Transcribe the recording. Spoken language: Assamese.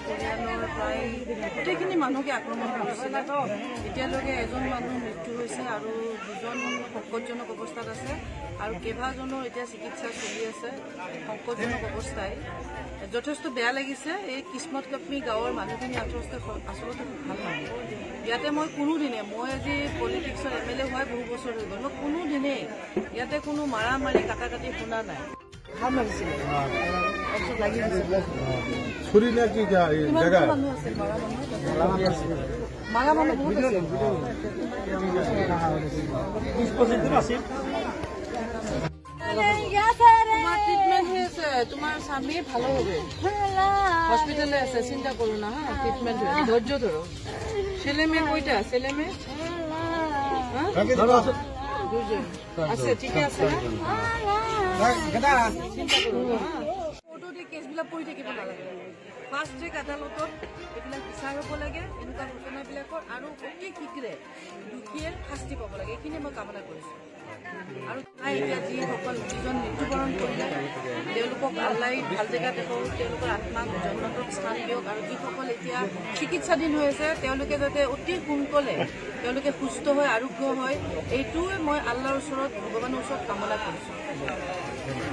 পৰিয়ালৰ প্ৰায় গোটেইখিনি মানুহকে আক্ৰমণ কৰিছিলে। এতিয়ালৈকে এজন মানুহ মৃত্যু হৈছে আৰু দুজন সংকটজনক অৱস্থাত আছে আৰু কেইবাজনৰ এতিয়া চিকিৎসা চলি আছে সংকটজনক অৱস্থায়। যথেষ্ট বেয়া লাগিছে। এই কিসমত কাপমি গাঁৱৰ মানুহখিনি আচলতে খুব ভাল মানুহ। ইয়াতে মই কোনোদিনে মই আজি পলিটিক্সৰ MLA হোৱাই বহু বছৰ হৈ গ'ল, মই কোনোদিনে ইয়াতে কোনো মাৰা মাৰি কাটা কাটি শুনা নাই। ভাল লাগিছিলে। মাৰা মানুহ বহুত আছে। ট্রিটমেন্ট হয়েছে, তোমার স্বামী ভালো হবে, হসপিটালে আছে, চিন্তা করো না। হ্যাঁ, ট্রিটমেন্ট হয়েছে, ধৈর্য ধরো। ছেলে মেয়ে কয়টা? ছেলে মেয়ে আছে, ঠিক আছে। চিন্তা করো না। কোর্টত এই কেছবিলাক পৰি থাকিব নালাগে। ফাৰ্ষ্ট ট্ৰেক আদালতত এইবিলাক বিচাৰ হ'ব লাগে। এনেকুৱা ঘটনাবিলাকৰ আৰু অতি শীঘ্ৰে দোষীয়ে শাস্তি পাব লাগে, এইখিনি মই কামনা কৰিছোঁ। আৰু এতিয়া যিসকল যিজন মৃত্যুবৰণ কৰিলে তেওঁলোকক আল্লাই ভাল জেগাত দেখুৱাওক, তেওঁলোকৰ আত্মাক জন্মতক স্থান দিয়ক আৰু যিসকল এতিয়া চিকিৎসাধীন হৈ আছে তেওঁলোকে যাতে অতি সোনকালে তেওঁলোকে সুস্থ হৈ আৰোগ্য হয়, এইটোৱে মই আল্লাহৰ ওচৰত ভগৱানৰ ওচৰত কামনা কৰিছোঁ।